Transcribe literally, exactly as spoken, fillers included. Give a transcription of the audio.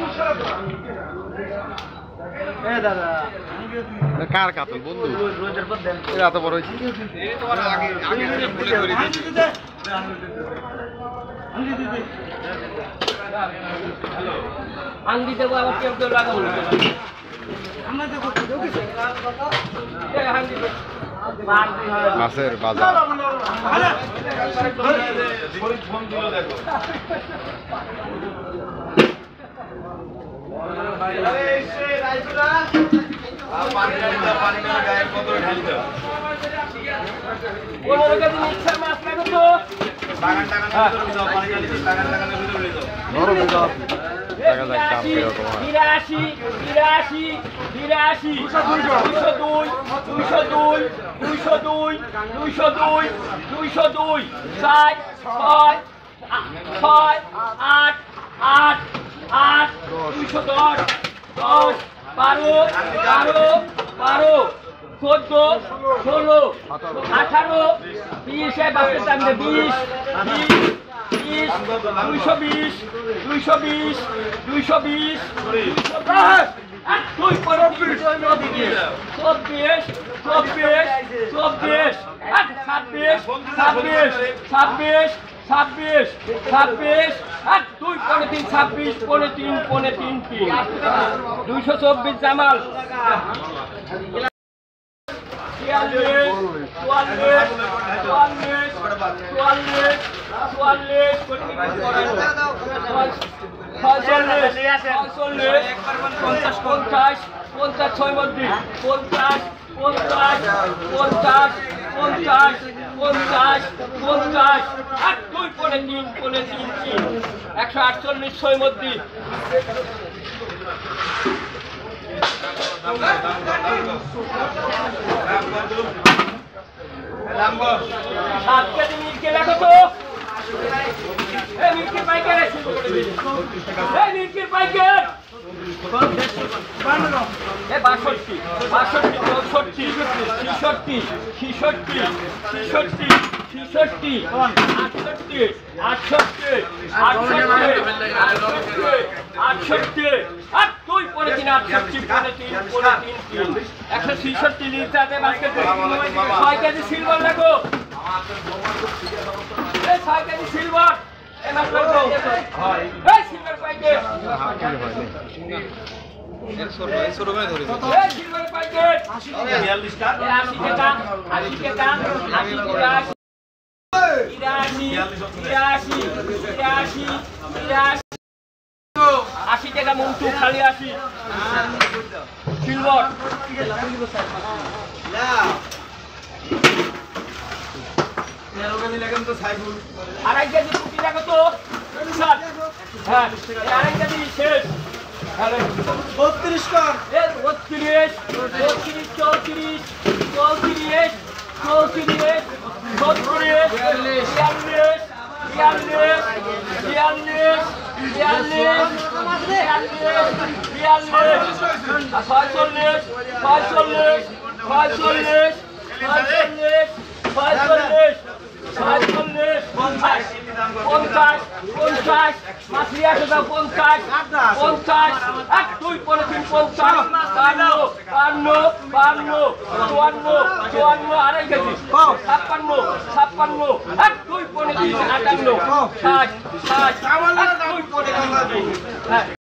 কার কাতল বন্ধু এরা এত বড় হয়েছে আঙ্গি দেবো আবার কেউ কেউ লাগাবো মাছের বাজার পনেরো কেজি মিক্সার মাছ লাগো তো নরম বিরাশি বিরাশি বিরাশি দুইশো দুই দুইশো দুই দুইশো দুই দুইশো দুই দুইশো দুই ষাট ছয় ছয় আট আট আট দুইশো দশ দশ বারো বারো বারো চোদ্দ ষোলো আঠারো বিশ বাসের দাম বিশ বিশ বিশ দুইশো বিশ দুইশো বিশ দুইশো বিশ দুই চব্বিশ চব্বিশ চব্বিশ চব্বিশ ছাব্বিশ ছাব্বিশ ছাব্বিশ ছাব্বিশ ছাব্বিশ আট দুই পনেরো তিন ছাব্বিশ পনেরো তিন পনেরো তিন তিন দুইশো চব্বিশ জামাল চুয়াল্লিশ চুয়াল্লিশ চুয়াল্লিশ চুয়াল্লিশ চুয়াল্লিশ ছয়চল্লিশ পঞ্চাশ পঞ্চাশ পঞ্চাশ ছয় মধ্যে পঞ্চাশ পঞ্চাশ পঞ্চাশ পঞ্চাশ পঞ্চাশ পঞ্চাশ আট দুই পনেরো তিন পনেরো তিন তিন একশো আটচল্লিশ ছয় মধ্যে সাত কেজি মিল্কে লেখো তো মিল্কের পাইকার মিল্কের পাইকার বাষট্টি বাষট্টি চৌষট্টি ছিষট্টি ছিষট্টি ছিষট্টি ছিষট্টি আটষট্টি আটষট্টি আটষট্টি আটষট্টি আট দুই পরে তিন আটষট্টি পরে তিন পরে তিন তিন একশো ছিষট্টি লিটারে বাস্কেট ছয় কেজি সিলভার লাগো ছয় কেজি সিলভার সিলভার পাইকে আশি টাকা আশি টাকা আশি বিরাশি বিরাশি বিরাশি বিরাশি আশি টাকা মন্টু খালি আশি সিলভার আড়াই কেজি কুটি লাগো তো হ্যাঁ আড়াই কেজি শেষ বত্রিশ বত্রিশ বত্রিশ চৌত্রিশ চৌত্রিশ চৌত্রিশ ছত্রিশ বিয়াল্লিশ বিয়াল্লিশ বিয়াল্লিশ বিয়াল্লিশ বিয়াল্লিশ ছয়চল্লিশ ছয়চল্লিশ ছয়চল্লিশ ছয়চল্লিশ ছয়চল্লিশ ছয়চল্লিশ পঞ্চাশ পঞ্চাশ পঞ্চাশ মাছলি আসে দাও পঞ্চাশ পঞ্চাশ এক দুই পনেরো তিন পঞ্চাশ বান্ন বান্ন বান্ন চুয়ান্ন চুয়ান্ন আড়াই কেজি ছাপ্পান্ন ছাপ্পান্ন এক দুই পনেরো তিন আটান্ন ষাট ষাট দুই পনেরো তিন